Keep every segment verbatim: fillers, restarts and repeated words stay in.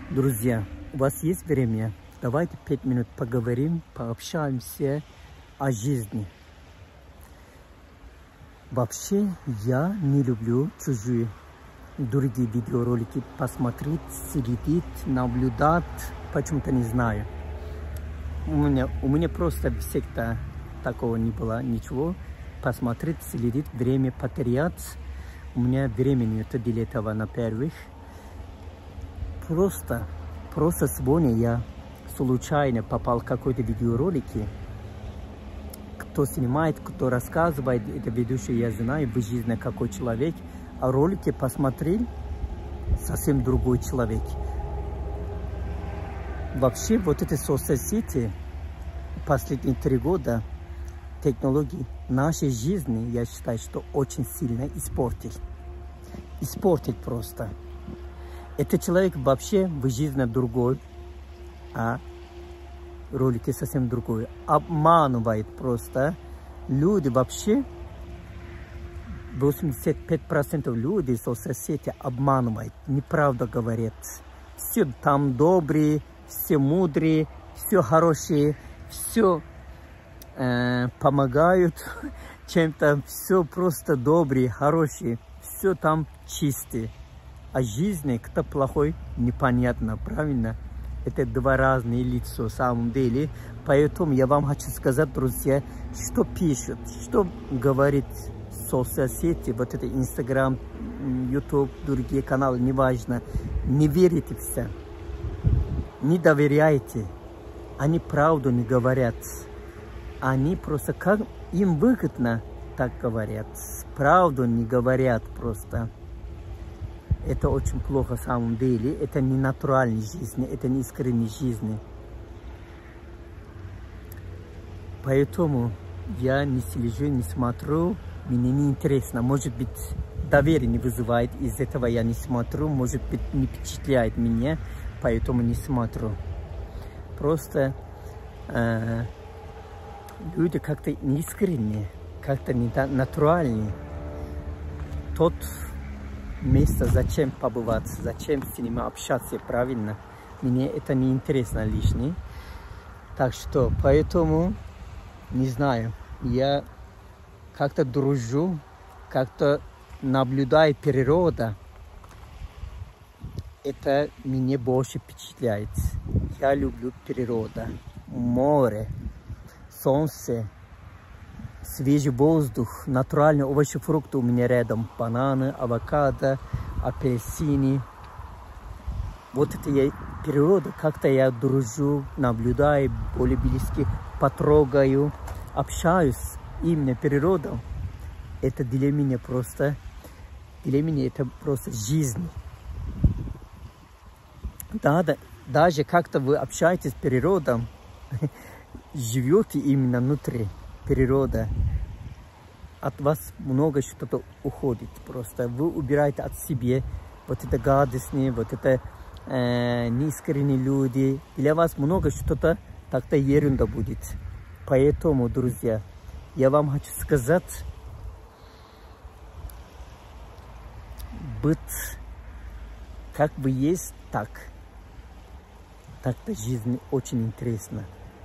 Друзья, у вас есть время? Давайте пять минут поговорим, пообщаемся о жизни. Вообще, я не люблю чужие другие видеоролики посмотреть, следить, наблюдать, почему-то не знаю. У меня, у меня просто всегда такого не было, ничего. Посмотреть, следить, время потерять. У меня времени нет для этого, на первых. Просто, просто сегодня я случайно попал в какой-то видеоролик. Кто снимает, кто рассказывает, это ведущий, я знаю, в жизни какой человек. А ролики посмотрел, совсем другой человек. Вообще, вот эти соцсети, последние три года, технологии нашей жизни, я считаю, что очень сильно испортил. Испортил просто. Этот человек вообще в жизни другой, а ролики совсем другой. Обманывает просто. Люди вообще, восемьдесят пять процентов людей в соцсети обманывают, неправду говорят. Все там добрые, все мудрые, все хорошие, все э, помогают чем-то, все просто добрые, хорошие, все там чистые. А жизни кто плохой, непонятно, правильно? Это два разные лица, в самом деле. Поэтому я вам хочу сказать, друзья, что пишут, что говорит соцсети, вот это Инстаграм, Ютуб, другие каналы, неважно. Не верите все. Не доверяйте. Они правду не говорят. Они просто как им выгодно, так говорят. Правду не говорят просто. Это очень плохо в самом деле. Это не натуральная жизнь, это не искренняя жизнь. Поэтому я не слежу, не смотрю. Мне не интересно. Может быть, доверие не вызывает. Из этого я не смотрю. Может быть, не впечатляет меня. Поэтому не смотрю. Просто э, люди как-то не искренние. Как-то не натуральные. Тот место, зачем побывать, зачем с ними общаться, правильно? Мне это не интересно лишнее. Так что, поэтому, не знаю, я как-то дружу, как-то наблюдаю природу. Это меня больше впечатляет. Я люблю природу, море, солнце, свежий воздух, натуральные овощи, фрукты у меня рядом. Бананы, авокадо, апельсины. Вот это я, природа, как-то я дружу, наблюдаю, более близко, потрогаю, общаюсь. Именно природа, это для меня просто, для меня это просто жизнь. Да, да, даже как-то вы общаетесь с природой, живете именно внутри природы, от вас много что-то уходит просто. Вы убираете от себя вот это гадостные, вот это э, неискренние люди. Для вас много что-то так-то ерунда будет. Поэтому, друзья, я вам хочу сказать, быть как вы есть, так. Так-то жизнь очень интересна.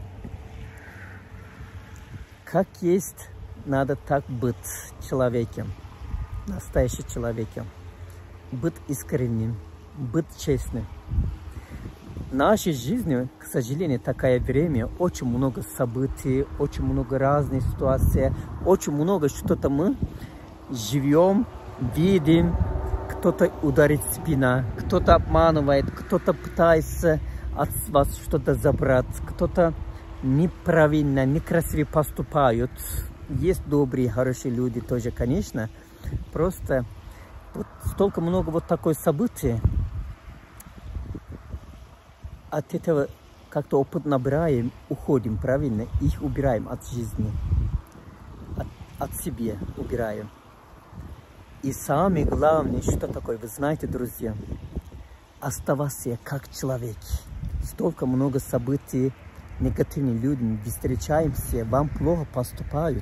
Как есть, надо так быть человеком, настоящим человеком. Быть искренним, быть честным. В нашей жизни, к сожалению, такое время, очень много событий, очень много разных ситуаций, очень много что-то мы живем, видим, кто-то ударит в спину, кто-то обманывает, кто-то пытается от вас что-то забрать, кто-то неправильно, некрасиво поступают. Есть добрые, хорошие люди тоже, конечно. Просто вот столько много вот такой событий. От этого как-то опыт набираем, уходим, правильно? Их убираем от жизни. От, от себя убираем. И самое главное, что такое, вы знаете, друзья, оставаться как человек. Столько много событий, негативные люди, встречаемся, вам плохо поступают.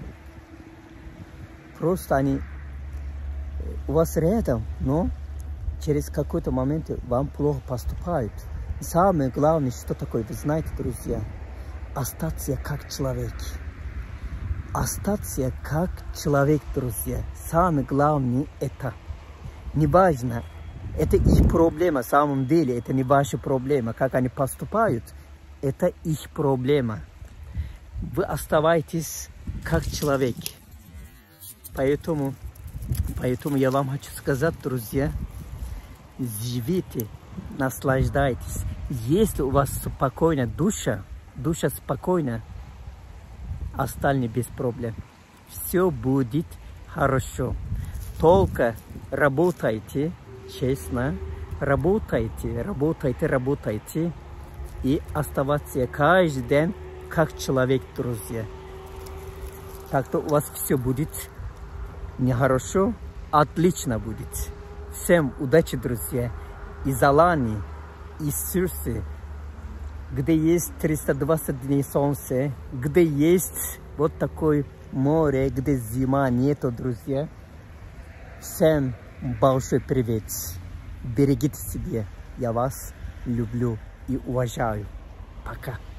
Просто они у вас рядом, но через какой-то момент вам плохо поступают. Самое главное, что такое, вы знаете, друзья, остаться как человек. Остаться как человек, друзья. Самое главное это. Неважно, это их проблема, на самом деле, это не ваша проблема. Как они поступают, это их проблема. Вы оставайтесь как человек. Поэтому, поэтому я вам хочу сказать, друзья, живите, наслаждайтесь. Если у вас спокойная душа, душа спокойна, остальные без проблем. Все будет хорошо. Только работайте честно, работайте, работайте, работайте и оставаться каждый день как человек, друзья. Так-то у вас все будет нехорошо, отлично будет. Всем удачи, друзья. Из Алании, из Сюрсы, где есть триста двадцать дней солнца, где есть вот такое море, где зима нету, друзья. Всем большой привет. Берегите себя. Я вас люблю и уважаю. Пока.